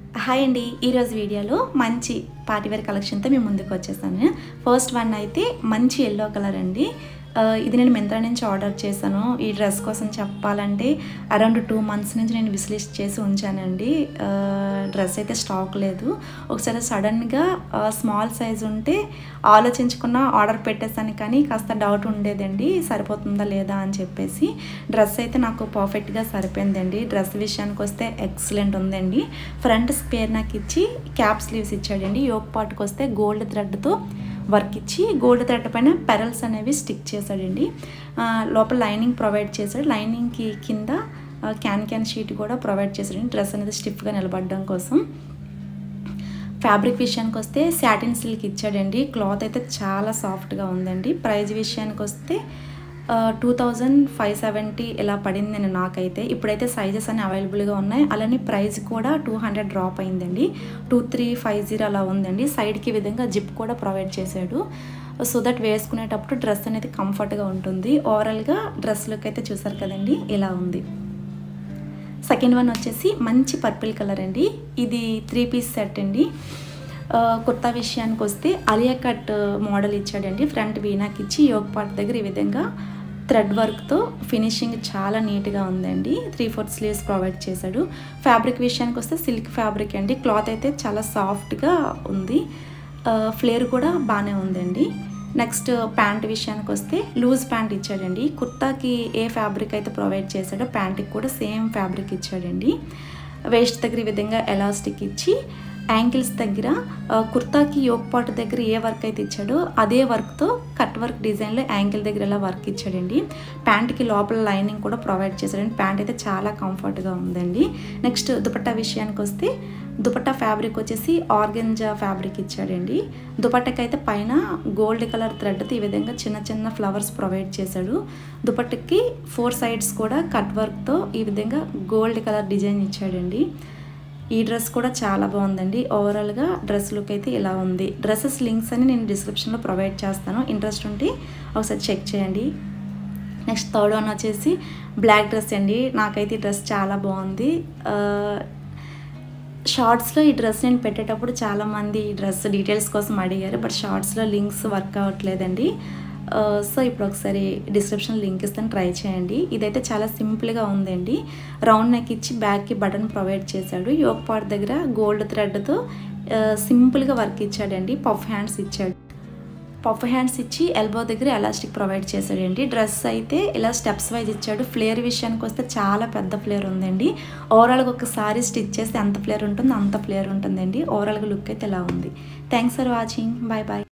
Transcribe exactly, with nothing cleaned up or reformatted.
Hi అండి, ఈరోజు వీడియోలో మంచి పార్టీవేర్ కలెక్షన్తో మేము ముందుకు వచ్చేసాను. ఫస్ట్ వన్ అయితే మంచి ఎల్లో కలర్ అండి. ఇది నేను మింత్రా నుంచి ఆర్డర్ చేశాను. ఈ డ్రెస్ కోసం చెప్పాలంటే అరౌండ్ టూ మంత్స్ నుంచి నేను విశ్లిస్ట్ చేసి ఉంచానండి. డ్రెస్ అయితే స్టాక్ లేదు. ఒకసారి సడన్గా స్మాల్ సైజ్ ఉంటే ఆలోచించుకున్న ఆర్డర్ పెట్టేసాను, కానీ కాస్త డౌట్ ఉండేదండి సరిపోతుందా లేదా అని చెప్పేసి. డ్రెస్ అయితే నాకు పర్ఫెక్ట్గా సరిపోయిందండి. డ్రెస్ విషయానికి వస్తే ఎక్సలెంట్ ఉందండి. ఫ్రంట్ స్పేర్ నాకు ఇచ్చి క్యాప్ స్లీవ్స్ ఇచ్చాడండి. యోక్ పార్ట్కి వస్తే గోల్డ్ థ్రెడ్తో వర్క్ ఇచ్చి గోల్డ్ థ్రెడ్ పైన పెరల్స్ అనేవి స్టిక్ చేశాడండి. లోపల లైనింగ్ ప్రొవైడ్ చేశాడు. లైనింగ్కి కింద క్యాన్ క్యాన్ షీట్ కూడా ప్రొవైడ్ చేశాడండి, డ్రెస్ అనేది స్టిఫ్గా నిలబడడం కోసం. ఫ్యాబ్రిక్ విషయానికి వస్తే సాటిన్ సిల్క్ ఇచ్చాడండి. క్లాత్ అయితే చాలా సాఫ్ట్గా ఉందండి. ప్రైస్ విషయానికి వస్తే టూ థౌజండ్ ఫైవ్ సెవెంటీ ఇలా పడిందండి నాకైతే. ఇప్పుడైతే సైజెస్ అన్నీ అవైలబుల్గా ఉన్నాయి. అలానే ప్రైస్ కూడా టూ హండ్రెడ్ డ్రాప్ అయిందండి. టూ త్రీ ఫైవ్ జీరో అలా ఉందండి. సైడ్కి విధంగా జిప్ కూడా ప్రొవైడ్ చేశాడు, సో దట్ వేసుకునేటప్పుడు డ్రెస్ అనేది కంఫర్ట్గా ఉంటుంది. ఓవరాల్గా డ్రెస్ లుక్ అయితే చూసారు కదండి, ఇలా ఉంది. సెకండ్ వన్ వచ్చేసి మంచి పర్పుల్ కలర్ అండి. ఇది త్రీ పీస్ సెట్ అండి. కుర్తా విషయానికి వస్తే అలియా కట్ మోడల్ ఇచ్చాడండి. ఫ్రంట్ వీనాకి ఇచ్చి యోక్ పార్ట్ దగ్గర ఈ విధంగా థ్రెడ్ వర్క్తో ఫినిషింగ్ చాలా నీట్గా ఉందండి. త్రీ ఫోర్త్ స్లీవ్స్ ప్రొవైడ్ చేశాడు. ఫ్యాబ్రిక్ విషయానికి వస్తే సిల్క్ ఫ్యాబ్రిక్ అండి. క్లాత్ అయితే చాలా సాఫ్ట్గా ఉంది. ఫ్లేర్ కూడా బాగానే ఉందండి. నెక్స్ట్ ప్యాంట్ విషయానికి వస్తే లూజ్ ప్యాంట్ ఇచ్చాడండి. కుర్తాకి ఏ ఫ్యాబ్రిక్ అయితే ప్రొవైడ్ చేశాడో ప్యాంట్కి కూడా సేమ్ ఫ్యాబ్రిక్ ఇచ్చాడండి. వేస్ట్ దగ్గర ఈ విధంగా ఎలాస్టిక్ ఇచ్చి యాంకిల్స్ దగ్గర కుర్తాకి యోక్ పార్ట్ దగ్గర ఏ వర్క్ అయితే ఇచ్చాడో అదే వర్క్తో కట్ వర్క్ డిజైన్లో యాంకిల్ దగ్గర ఎలా వర్క్ ఇచ్చాడండి. ప్యాంట్కి లోపల లైనింగ్ కూడా ప్రొవైడ్ చేశాడండి. ప్యాంట్ అయితే చాలా కంఫర్ట్గా ఉందండి. నెక్స్ట్ దుపట్టా విషయానికి వస్తే దుపట్టా ఫ్యాబ్రిక్ వచ్చేసి ఆర్గెంజా ఫ్యాబ్రిక్ ఇచ్చాడండి. దుపట్టాకి అయితే పైన గోల్డ్ కలర్ థ్రెడ్తో ఈ విధంగా చిన్న చిన్న ఫ్లవర్స్ ప్రొవైడ్ చేశాడు. దుపట్టాకి ఫోర్ సైడ్స్ కూడా కట్ వర్క్తో ఈ విధంగా గోల్డ్ కలర్ డిజైన్ ఇచ్చాడండి. ఈ డ్రెస్ కూడా చాలా బాగుందండి. ఓవరాల్గా డ్రెస్ లుక్ అయితే ఇలా ఉంది. డ్రెస్సెస్ లింక్స్ అని నేను డిస్క్రిప్షన్లో ప్రొవైడ్ చేస్తాను, ఇంట్రెస్ట్ ఉంటే ఒకసారి చెక్ చేయండి. నెక్స్ట్ థర్డ్ వన్ వచ్చేసి బ్లాక్ డ్రెస్ అండి. నాకైతే ఈ డ్రెస్ చాలా బాగుంది. షార్ట్స్లో ఈ డ్రెస్ నేను పెట్టేటప్పుడు చాలామంది ఈ డ్రెస్ డీటెయిల్స్ కోసం అడిగారు, బట్ షార్ట్స్లో లింక్స్ వర్క్ అవ్వట్లేదండి. సో ఇప్పుడు ఒకసారి డిస్క్రిప్షన్ లింక్ ఇస్తాను, ట్రై చేయండి. ఇదైతే చాలా సింపుల్గా ఉందండి. రౌండ్ నెక్ ఇచ్చి బ్యాక్కి బటన్ ప్రొవైడ్ చేశాడు. యోక్ పార్ట్ దగ్గర గోల్డ్ థ్రెడ్తో సింపుల్గా వర్క్ ఇచ్చాడండి. పఫ్ హ్యాండ్స్ ఇచ్చాడు. పఫ్ హ్యాండ్స్ ఇచ్చి ఎల్బో దగ్గర ఎలాస్టిక్ ప్రొవైడ్ చేశాడండి. డ్రెస్ అయితే ఇలా స్టెప్స్ వైజ్ ఇచ్చాడు. ఫ్లేర్ విషయానికి వస్తే చాలా పెద్ద ఫ్లేర్ ఉందండి. ఓవరాల్గా ఒకసారి స్టిచ్ చేస్తే ఎంత ఫ్లేర్ ఉంటుందో అంత ఫ్లేర్ ఉంటుందండి. ఓవరాల్గా లుక్ అయితే ఇలా ఉంది. Thanks for watching. Bye bye.